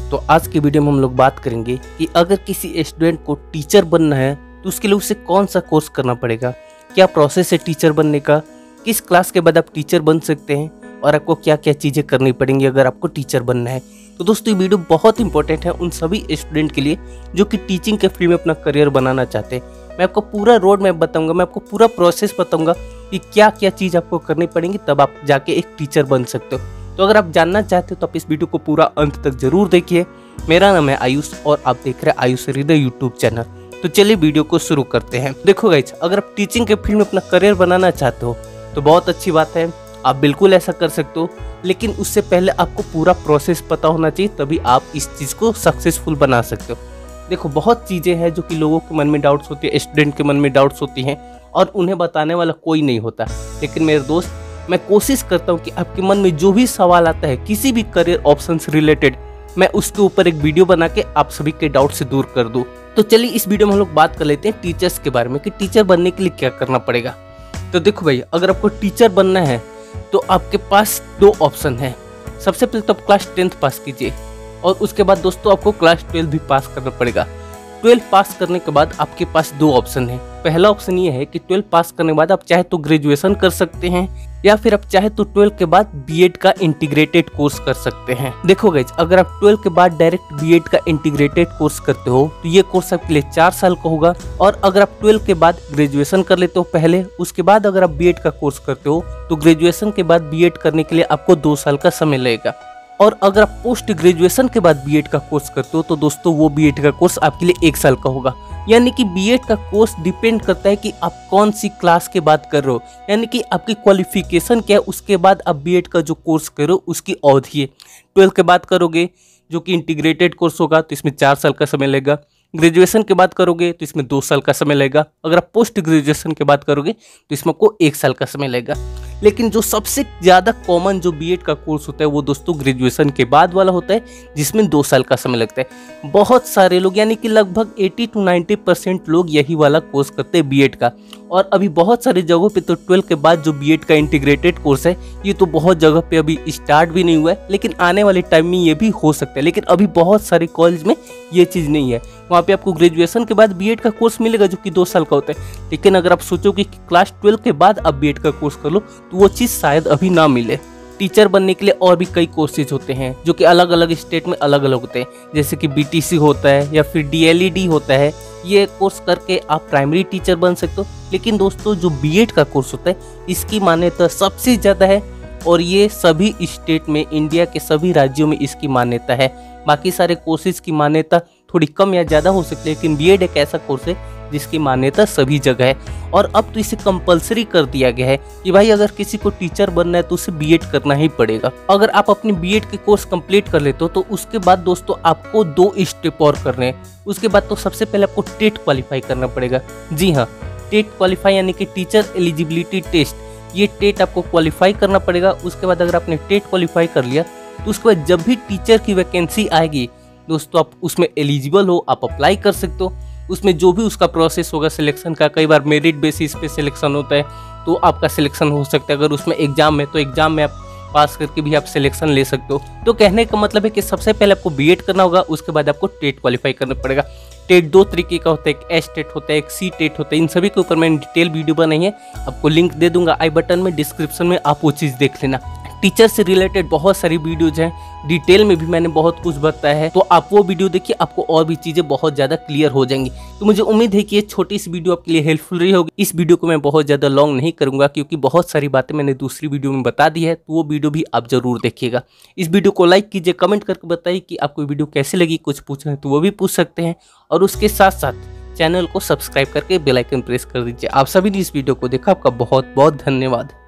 तो आज की वीडियो में हम लोग बात करेंगे कि अगर किसी स्टूडेंट को टीचर बनना है तो उसके लिए उसे कौन सा कोर्स करना पड़ेगा, क्या प्रोसेस है टीचर बनने का, किस क्लास के बाद आप टीचर बन सकते हैं और आपको क्या क्या चीज़ें करनी पड़ेंगी अगर आपको टीचर बनना है। तो दोस्तों ये वीडियो बहुत इंपॉर्टेंट है उन सभी स्टूडेंट के लिए जो कि टीचिंग के फील्ड में अपना करियर बनाना चाहते हैं। मैं आपको पूरा रोड मैप बताऊंगा, मैं आपको पूरा प्रोसेस बताऊंगा कि क्या क्या चीज़ आपको करनी पड़ेगी, तब आप जाके एक टीचर बन सकते हो। तो अगर आप जानना चाहते हो तो आप इस वीडियो को पूरा अंत तक जरूर देखिए। मेरा नाम है आयुष और आप देख रहे हैं आयुष हृदय यूट्यूब चैनल। तो चलिए वीडियो को शुरू करते हैं। देखो गाइस, अगर आप टीचिंग के फील्ड में अपना करियर बनाना चाहते हो तो बहुत अच्छी बात है, आप बिल्कुल ऐसा कर सकते हो, लेकिन उससे पहले आपको पूरा प्रोसेस पता होना चाहिए, तभी आप इस चीज़ को सक्सेसफुल बना सकते हो। देखो बहुत चीज़ें हैं जो कि लोगों के मन में डाउट्स होती है, स्टूडेंट के मन में डाउट्स होती हैं और उन्हें बताने वाला कोई नहीं होता। लेकिन मेरे दोस्त, मैं कोशिश करता हूँ कि आपके मन में जो भी सवाल आता है किसी भी करियर ऑप्शन से रिलेटेड, मैं उसके ऊपर एक वीडियो बना के आप सभी के डाउट से दूर कर दूँ। तो चलिए इस वीडियो में हम लोग बात कर लेते हैं टीचर्स के बारे में कि टीचर बनने के लिए क्या करना पड़ेगा। तो देखो भाई, अगर आपको टीचर बनना है तो आपके पास दो ऑप्शन है। सबसे पहले तो आप क्लास 10th पास कीजिए और उसके बाद दोस्तों आपको क्लास 12 भी पास करना पड़ेगा। 12 पास करने के बाद आपके पास दो ऑप्शन है। पहला ऑप्शन ये है कि 12 पास करने के बाद आप चाहे तो ग्रेजुएशन कर सकते हैं या फिर आप चाहे तो 12 के बाद बीएड का इंटीग्रेटेड कोर्स कर सकते हैं। देखो गाइस, अगर आप 12 के बाद डायरेक्ट बीएड का इंटीग्रेटेड कोर्स करते हो तो ये कोर्स आपके लिए 4 साल का होगा। और अगर आप 12 के बाद ग्रेजुएशन कर लेते हो पहले, उसके बाद अगर आप बीएड का कोर्स करते हो तो ग्रेजुएशन के बाद बीएड करने के लिए आपको 2 साल का समय लगेगा। और अगर आप पोस्ट ग्रेजुएशन के बाद बीएड का कोर्स करते हो तो दोस्तों वो बीएड का कोर्स आपके लिए 1 साल का होगा। यानी कि बीएड का कोर्स डिपेंड करता है कि आप कौन सी क्लास के बात कर रहे हो, यानी कि आपकी क्वालिफिकेशन क्या है, उसके बाद आप बीएड का जो कोर्स करो उसकी अवधि है। 12 के बाद करोगे जो कि इंटीग्रेटेड कोर्स होगा तो इसमें 4 साल का समय लगेगा। ग्रेजुएशन के बाद करोगे तो इसमें 2 साल का समय लगेगा। अगर आप पोस्ट ग्रेजुएशन के बाद करोगे तो इसमें आपको 1 साल का समय लगेगा। लेकिन जो सबसे ज़्यादा कॉमन जो बीएड का कोर्स होता है वो दोस्तों ग्रेजुएशन के बाद वाला होता है, जिसमें 2 साल का समय लगता है। बहुत सारे लोग यानी कि लगभग 80 to 90% लोग यही वाला कोर्स करते हैं बीएड का। और अभी बहुत सारी जगहों पे तो 12 के बाद जो बीएड का इंटीग्रेटेड कोर्स है ये तो बहुत जगह पे अभी स्टार्ट भी नहीं हुआ है, लेकिन आने वाले टाइम में ये भी हो सकता है। लेकिन अभी बहुत सारे कॉलेज में ये चीज़ नहीं है, वहाँ पे आपको ग्रेजुएशन के बाद बीएड का कोर्स मिलेगा जो कि 2 साल का होता है। लेकिन अगर आप सोचो कि क्लास 12 के बाद आप बीएड का कोर्स कर लो तो वो चीज़ शायद अभी ना मिले। टीचर बनने के लिए और भी कई कोर्सेज होते हैं जो कि अलग अलग स्टेट में अलग अलग होते हैं, जैसे कि बीटीसी होता है या फिर डीएलईडी होता है। ये कोर्स करके आप प्राइमरी टीचर बन सकते हो। लेकिन दोस्तों जो बीएड का कोर्स होता है इसकी मान्यता सबसे ज़्यादा है और ये सभी स्टेट में, इंडिया के सभी राज्यों में इसकी मान्यता है। बाकी सारे कोर्सेज की मान्यता थोड़ी कम या ज़्यादा हो सकती है, लेकिन बीएड एक ऐसा कोर्स है जिसकी मान्यता सभी जगह है। और अब तो इसे कंपलसरी कर दिया गया है कि भाई अगर किसी को टीचर बनना है तो उसे बीएड करना ही पड़ेगा। अगर आप अपनी बीएड के कोर्स कंप्लीट कर लेते हो तो उसके बाद दोस्तों आपको 2 स्टेप और करने हैं। उसके बाद तो सबसे पहले आपको टेट क्वालिफाई करना पड़ेगा। जी हाँ, टेट क्वालिफाई यानी कि टीचर एलिजिबिलिटी टेस्ट। ये टेट आपको क्वालिफाई करना पड़ेगा। उसके बाद अगर आपने टेट क्वालिफाई कर लिया तो उसके बाद जब भी टीचर की वैकेंसी आएगी दोस्तों, आप उसमें एलिजिबल हो, आप अप्लाई कर सकते हो। उसमें जो भी उसका प्रोसेस होगा सिलेक्शन का, कई बार मेरिट बेसिस पे सिलेक्शन होता है तो आपका सिलेक्शन हो सकता है। अगर उसमें एग्जाम है तो एग्जाम में आप पास करके भी आप सिलेक्शन ले सकते हो। तो कहने का मतलब है कि सबसे पहले आपको बीएड करना होगा, उसके बाद आपको टेट क्वालिफाई करना पड़ेगा। टेट 2 तरीके का होता है, एक एस टेट होता है, एक सी टेट होता है। इन सभी के ऊपर मैंने डिटेल वीडियो बनाई है, आपको लिंक दे दूंगा आई बटन में, डिस्क्रिप्शन में, आप वो चीज़ देख लेना। टीचर से रिलेटेड बहुत सारी वीडियोज हैं, डिटेल में भी मैंने बहुत कुछ बताया है, तो आप वो वीडियो देखिए, आपको और भी चीज़ें बहुत ज़्यादा क्लियर हो जाएंगी। तो मुझे उम्मीद है कि ये छोटी सी वीडियो आपके लिए हेल्पफुल रही होगी। इस वीडियो को मैं बहुत ज़्यादा लॉन्ग नहीं करूँगा क्योंकि बहुत सारी बातें मैंने दूसरी वीडियो में बता दी है, तो वो वीडियो भी आप जरूर देखिएगा। इस वीडियो को लाइक कीजिए, कमेंट करके बताइए कि आपको वीडियो कैसी लगी। कुछ पूछना है तो वो भी पूछ सकते हैं और उसके साथ साथ चैनल को सब्सक्राइब करके बेल आइकन प्रेस कर दीजिए। आप सभी ने इस वीडियो को देखा, आपका बहुत बहुत धन्यवाद।